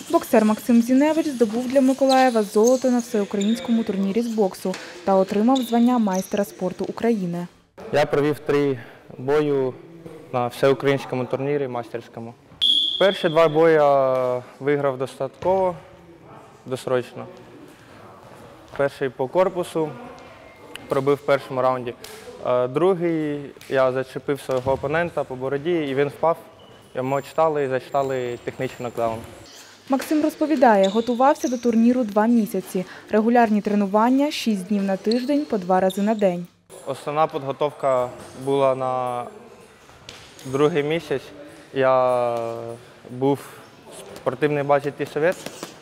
Боксер Максим Зіневич здобув для Миколаєва золото на всеукраїнському турнірі з боксу та отримав звання майстра спорту України. Я провів 3 бої на всеукраїнському турнірі майстерському. Перші 2 бої я виграв досрочно. Перший по корпусу пробив в першому раунді. Другий я зачепив свого опонента по бороді і він впав. Йому зачитали технічний нокдаун. Максим розповідає, готувався до турніру 2 місяці. Регулярні тренування 6 днів на тиждень по 2 рази на день. Основна підготовка була на 2-й місяць. Я був в спортивній базі Тісовець.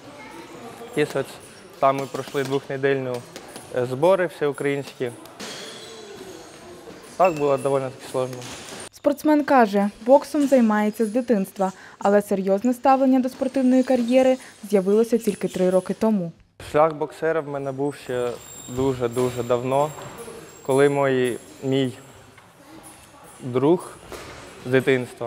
Там ми пройшли 2-недільні збори всеукраїнські. Так було доволі складно. Спортсмен каже, боксом займається з дитинства, але серйозне ставлення до спортивної кар'єри з'явилося тільки 3 роки тому. Шлях боксера в мене був ще дуже-дуже давно, коли мій друг з дитинства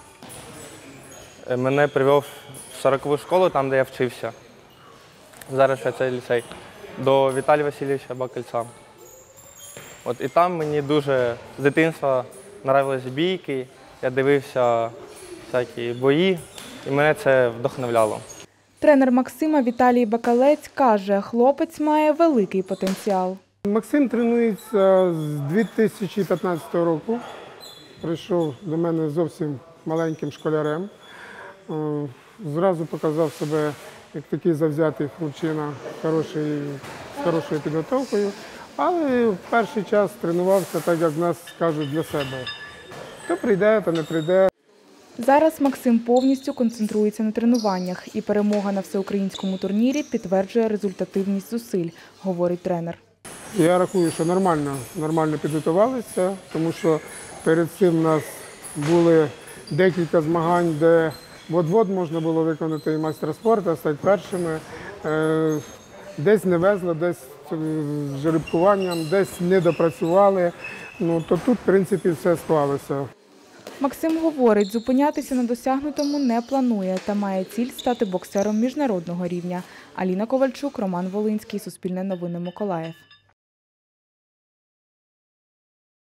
мене привів в 40-ву школу, там, де я вчився. Зараз це ліцей, до Віталія Васильовича Бакальця. І там мені дуже з дитинства подобалися бійки, я дивився всякі бої, і мене це вдохновляло. Тренер Максима Віталій Бакалець каже, хлопець має великий потенціал. Максим тренується з 2015 року. Прийшов до мене зовсім маленьким школярем. Зразу показав себе як такий завзятий хлопчина з хорошою підготовкою. Але в перший час тренувався, так як в нас кажуть, для себе. То прийде, то не прийде. Зараз Максим повністю концентрується на тренуваннях і перемога на всеукраїнському турнірі підтверджує результативність зусиль, говорить тренер. Я рахую, що нормально підготувалися, тому що перед цим у нас були декілька змагань, де от-от можна було виконати і майстра спорту, стати першими. Десь не везло, десь з жеребкуванням, десь не допрацювали. То тут, в принципі, все склалося. Максим говорить, зупинятися на досягнутому не планує та має ціль стати боксером міжнародного рівня. Аліна Ковальчук, Роман Волинський, Суспільне новини, Миколаїв.